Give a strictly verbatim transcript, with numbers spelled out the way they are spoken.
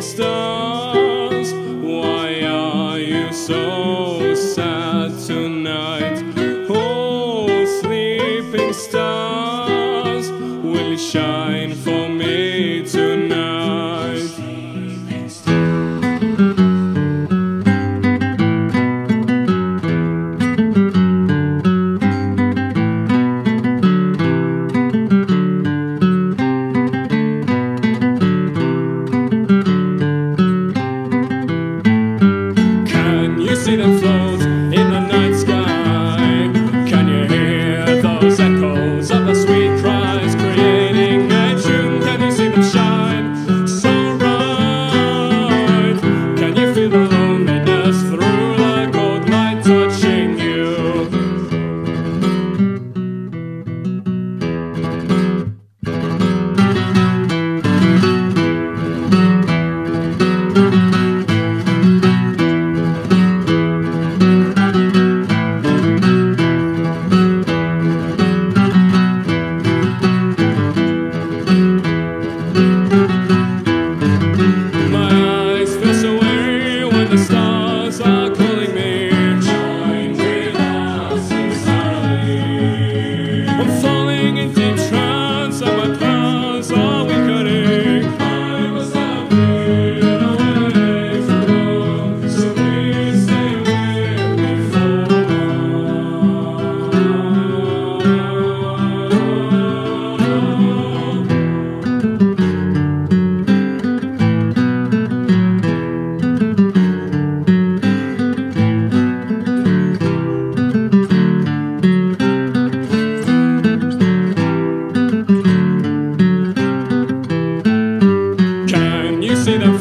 stars, why are you so sad tonight? Oh, sleeping stars, will you shine for me tonight? See them float in the night sky. Can you hear those echoes of the sweet cries creating a tune? Can you see them shine so bright? Can you feel the loneliness through the cold light touching you? The stars are calling me. Join with us inside. I'm falling in deep trance and my plans are weakening. I was happy away from home, so please stay with me for see them